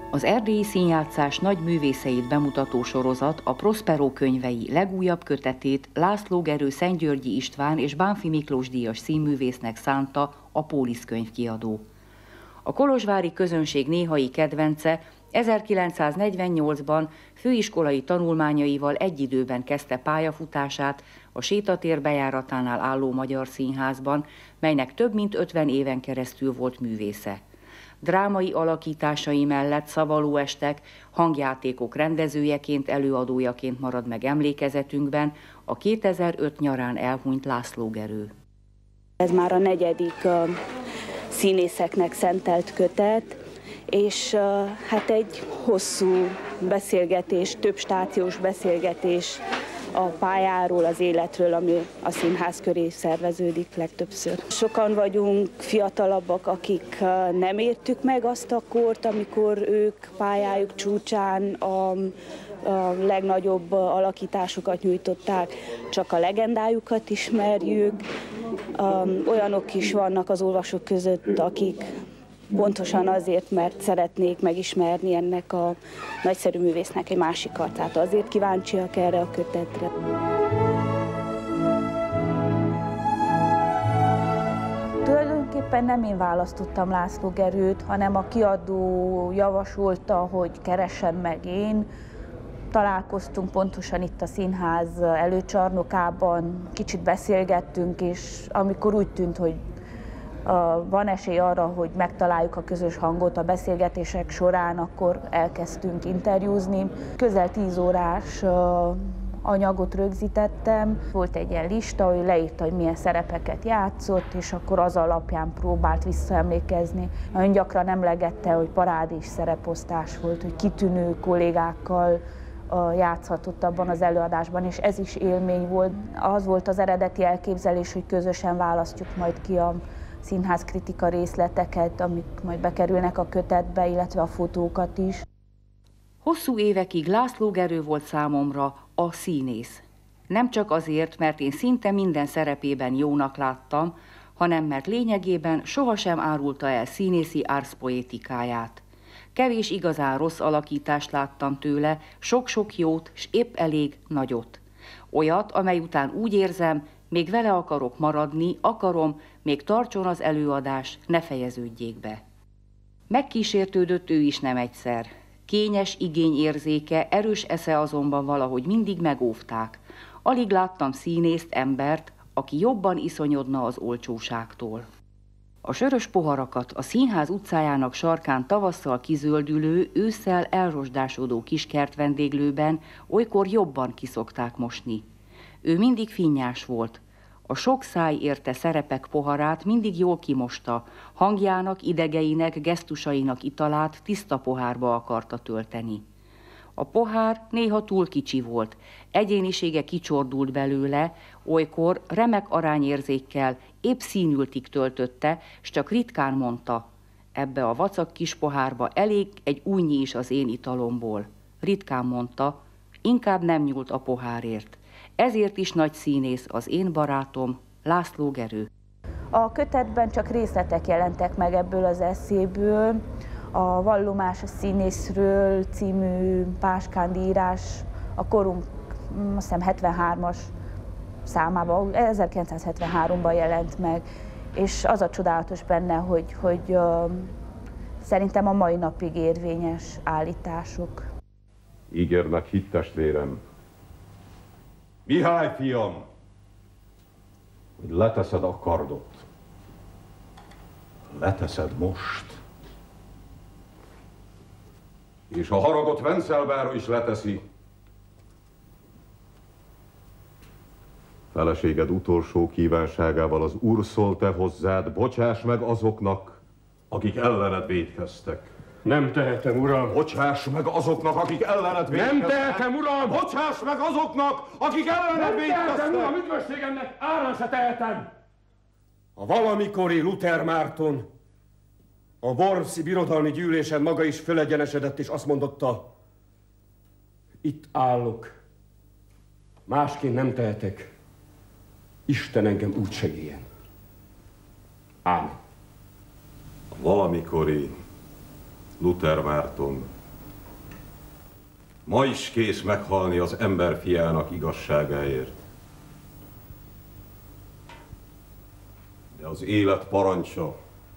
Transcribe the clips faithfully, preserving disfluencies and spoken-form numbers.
Az erdélyi színjátszás nagy művészeit bemutató sorozat a Prospero könyvei legújabb kötetét László Gerő Szentgyörgyi István és Bánffy Miklós díjas színművésznek szánta a Pólisz könyvkiadó. A kolozsvári közönség néhai kedvence ezerkilencszáznegyvennyolcban főiskolai tanulmányaival egy időben kezdte pályafutását a Sétatér bejáratánál álló Magyar Színházban, melynek több mint ötven éven keresztül volt művésze. Drámai alakításai mellett szavalóestek, hangjátékok rendezőjeként, előadójaként marad meg emlékezetünkben a kétezer-öt nyarán elhunyt László Gerő. Ez már a negyedik uh, színészeknek szentelt kötet, és uh, hát egy hosszú beszélgetés, több stációs beszélgetés a pályáról, az életről, ami a színház köré szerveződik legtöbbször. Sokan vagyunk fiatalabbak, akik nem értük meg azt a kort, amikor ők pályájuk csúcsán a, a legnagyobb alakításokat nyújtották, csak a legendájukat ismerjük. Olyanok is vannak az olvasók között, akik pontosan azért, mert szeretnék megismerni ennek a nagyszerű művésznek egy másik arcát. Azért kíváncsiak erre a kötetre. Tulajdonképpen nem én választottam László Gerőt, hanem a kiadó javasolta, hogy keressem meg én. Találkoztunk pontosan itt a színház előcsarnokában, kicsit beszélgettünk, és amikor úgy tűnt, hogy van esély arra, hogy megtaláljuk a közös hangot a beszélgetések során, akkor elkezdtünk interjúzni. Közel tíz órás anyagot rögzítettem. Volt egy ilyen lista, hogy leírta, hogy milyen szerepeket játszott, és akkor az alapján próbált visszaemlékezni. Nagyon gyakran emlegette, hogy parádés szereposztás volt, hogy kitűnő kollégákkal játszhatott abban az előadásban, és ez is élmény volt. Az volt az eredeti elképzelés, hogy közösen választjuk majd ki a színházkritika részleteket, amik majd bekerülnek a kötetbe, illetve a fotókat is. Hosszú évekig László Gerő volt számomra a színész. Nem csak azért, mert én szinte minden szerepében jónak láttam, hanem mert lényegében sohasem árulta el színészi árszpoétikáját. Kevés igazán rossz alakítást láttam tőle, sok-sok jót, s épp elég nagyot. Olyat, amely után úgy érzem, még vele akarok maradni, akarom, még tartson az előadás, ne fejeződjék be. Megkísértődött ő is nem egyszer. Kényes igényérzéke, erős esze azonban valahogy mindig megóvták. Alig láttam színészt, embert, aki jobban iszonyodna az olcsóságtól. A sörös poharakat a színház utcájának sarkán tavasszal kizöldülő, ősszel elrosdásodó kiskert vendéglőben olykor jobban kiszokták mosni. Ő mindig finnyás volt. A sok száj érte szerepek poharát mindig jól kimosta, hangjának, idegeinek, gesztusainak italát tiszta pohárba akarta tölteni. A pohár néha túl kicsi volt, egyénisége kicsordult belőle, olykor remek arányérzékkel épp színültig töltötte, s csak ritkán mondta, ebbe a vacak kis pohárba elég egy újnyi is az én italomból. Ritkán mondta, inkább nem nyúlt a pohárért. Ezért is nagy színész az én barátom, László Gerő. A kötetben csak részletek jelentek meg ebből az esszéből. A Vallomás a színészről című páskándi írás a korunk, azt hiszem hetvenhármas számában, ezerkilencszázhetvenháromban jelent meg, és az a csodálatos benne, hogy, hogy uh, szerintem a mai napig érvényes állítások. Ígérnek hittestvérem, Mihály fiam, hogy leteszed a kardot. Leteszed most. És a haragot Vencel is leteszi. Feleséged utolsó kívánságával az Úr szólt-e hozzád, bocsáss meg azoknak, akik ellened vétkeztek. Nem tehetem, uram! Bocsáss meg azoknak, akik ellened vétkeztek! Nem tehetem, uram! Bocsáss meg azoknak, akik ellened vétkeztek! Nem tehetem, uram! Üdvösségemnek árán se tehetem! A valamikori Luther Márton a Wormsi birodalmi gyűlésen maga is fölegyenesedett, és azt mondotta, itt állok, másként nem tehetek, Isten engem úgy segélyen. Ámen. A valamikori Luther Márton ma is kész meghalni az ember fiának igazságáért. De az élet parancsa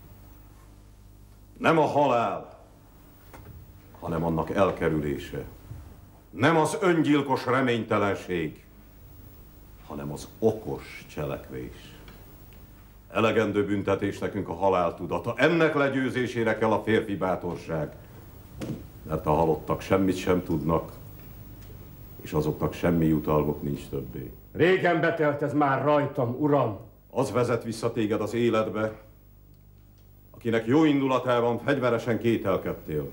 nem a halál, hanem annak elkerülése. Nem az öngyilkos reménytelenség, hanem az okos cselekvés. Elegendő büntetés nekünk a halál tudata. Ennek legyőzésére kell a férfi bátorság. Mert a halottak semmit sem tudnak, és azoknak semmi jutalmuk nincs többé. Régen betelt ez már rajtam, uram. Az vezet vissza téged az életbe, akinek jó indulatában fegyveresen kételkedtél.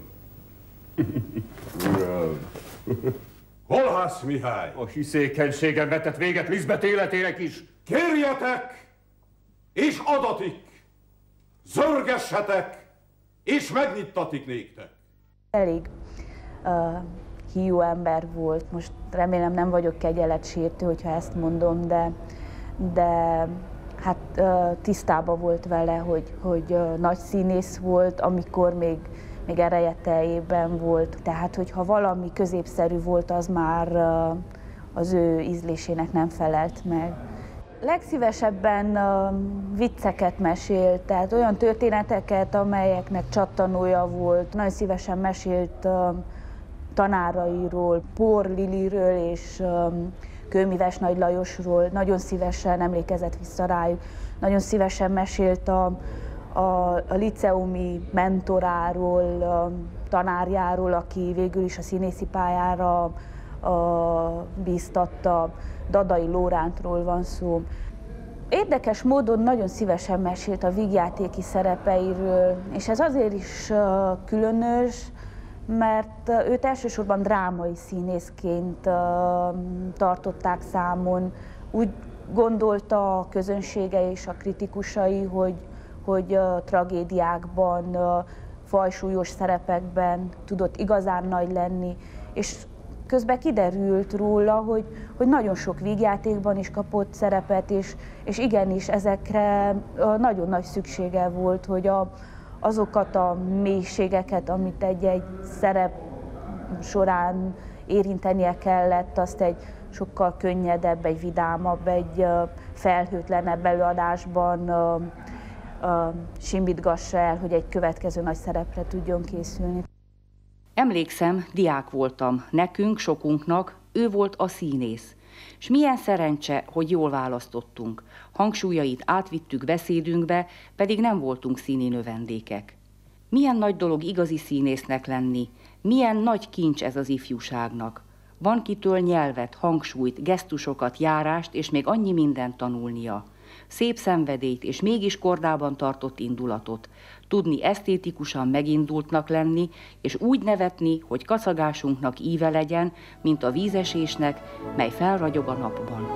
Uram. Kolhász Mihály! A hiszékenységen vetett véget Liszbet életének is. Kérjetek, és adatik! Zörgessetek, és megnyittatik néktek! Elég uh, hiú ember volt, most remélem nem vagyok kegyeletsértő, hogyha ezt mondom, de, de hát uh, tisztában volt vele, hogy, hogy uh, nagy színész volt, amikor még, még ereje teljében volt. Tehát, hogyha valami középszerű volt, az már uh, az ő ízlésének nem felelt meg. Legszívesebben uh, vicceket mesélt, tehát olyan történeteket, amelyeknek csattanója volt. Nagyon szívesen mesélt uh, tanárairól, Por Liliről és um, Kőmíves Nagy Lajosról. Nagyon szívesen emlékezett vissza rájuk. Nagyon szívesen mesélt a, a, a liceumi mentoráról, a tanárjáról, aki végül is a színészi pályára a, bíztatta. Dadai Lórántról van szó. Érdekes módon nagyon szívesen mesélt a vígjátéki szerepeiről, és ez azért is uh, különös, mert uh, őt elsősorban drámai színészként uh, tartották számon. Úgy gondolta a közönsége és a kritikusai, hogy, hogy uh, tragédiákban, uh, fajsúlyos szerepekben tudott igazán nagy lenni, és közben kiderült róla, hogy, hogy nagyon sok vígjátékban is kapott szerepet, és, és igenis ezekre nagyon nagy szüksége volt, hogy a, azokat a mélységeket, amit egy-egy szerep során érintenie kellett, azt egy sokkal könnyedebb, egy vidámabb, egy felhőtlenebb előadásban simbítgassa el, hogy egy következő nagy szerepre tudjon készülni. Emlékszem, diák voltam, nekünk, sokunknak, ő volt a színész. S milyen szerencse, hogy jól választottunk. Hangsúlyait átvittük beszédünkbe, pedig nem voltunk színi növendékek. Milyen nagy dolog igazi színésznek lenni, milyen nagy kincs ez az ifjúságnak. Van kitől nyelvet, hangsúlyt, gesztusokat, járást, és még annyi mindent tanulnia. Szép szenvedélyt és mégis kordában tartott indulatot. Tudni esztétikusan megindultnak lenni, és úgy nevetni, hogy kacagásunknak íve legyen, mint a vízesésnek, mely felragyog a napban.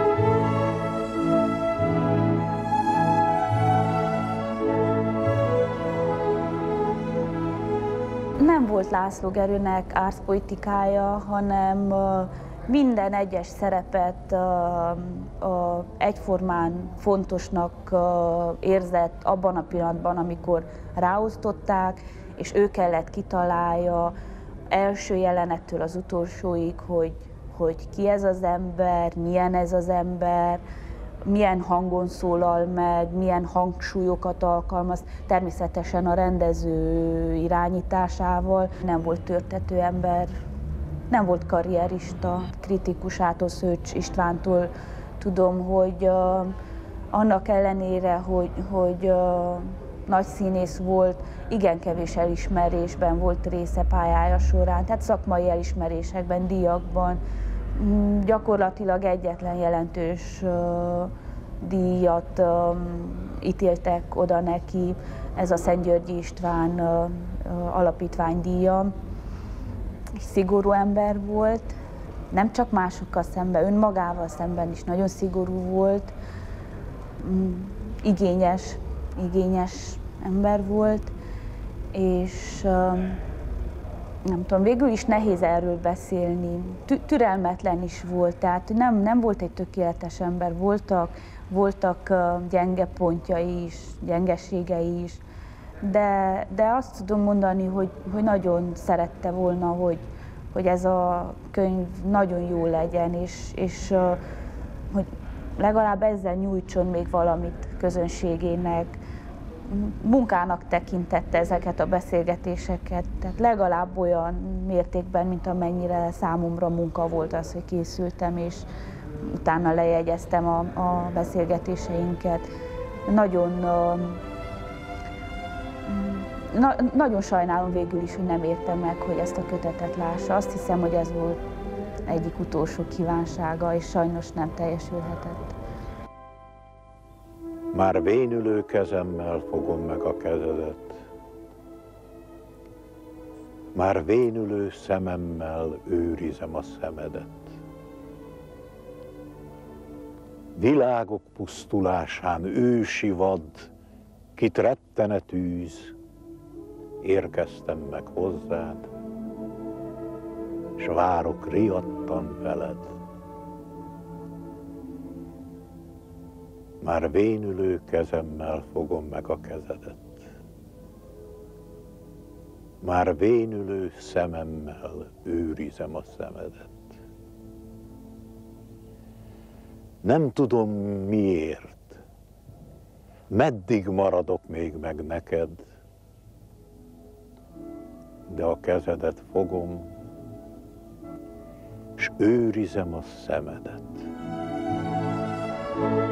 Nem volt László Gerőnek árszpolitikája, hanem minden egyes szerepet egyformán fontosnak érzett abban a pillanatban, amikor ráosztották, és ő kellett kitalálja első jelenettől az utolsóig, hogy, hogy ki ez az ember, milyen ez az ember, milyen hangon szólal meg, milyen hangsúlyokat alkalmaz, természetesen a rendező irányításával. Nem volt törtető ember, nem volt karrierista, kritikusától, Szőcs Istvántól tudom, hogy uh, annak ellenére, hogy, hogy uh, nagy színész volt, igen kevés elismerésben volt része pályája során, tehát szakmai elismerésekben, díjakban. Mm, gyakorlatilag egyetlen jelentős uh, díjat um, ítéltek oda neki, ez a Szentgyörgyi István uh, uh, alapítvány díja. Szigorú ember volt, nem csak másokkal szemben, önmagával szemben is nagyon szigorú volt, igényes, igényes ember volt, és nem tudom, végül is nehéz erről beszélni. Türelmetlen is volt, tehát nem, nem volt egy tökéletes ember, voltak, voltak gyenge pontjai is, gyengeségei is, de, de azt tudom mondani, hogy, hogy nagyon szerette volna, hogy, hogy ez a könyv nagyon jó legyen, és, és hogy legalább ezzel nyújtson még valamit közönségének. Munkának tekintette ezeket a beszélgetéseket, tehát legalább olyan mértékben, mint amennyire számomra munka volt az, hogy készültem, és utána lejegyeztem a, a beszélgetéseinket. Nagyon, na, nagyon sajnálom végül is, hogy nem értem meg, hogy ezt a kötetet lássa. Azt hiszem, hogy ez volt egyik utolsó kívánsága, és sajnos nem teljesülhetett. Már vénülő kezemmel fogom meg a kezedet, már vénülő szememmel őrizem a szemedet. Világok pusztulásán ősi vad, kit rettene tűz, érkeztem meg hozzád, s várok riadtan veled. Már vénülő kezemmel fogom meg a kezedet, már vénülő szememmel őrizem a szemedet. Nem tudom miért, meddig maradok még meg neked, de a kezedet fogom, s őrizem a szemedet.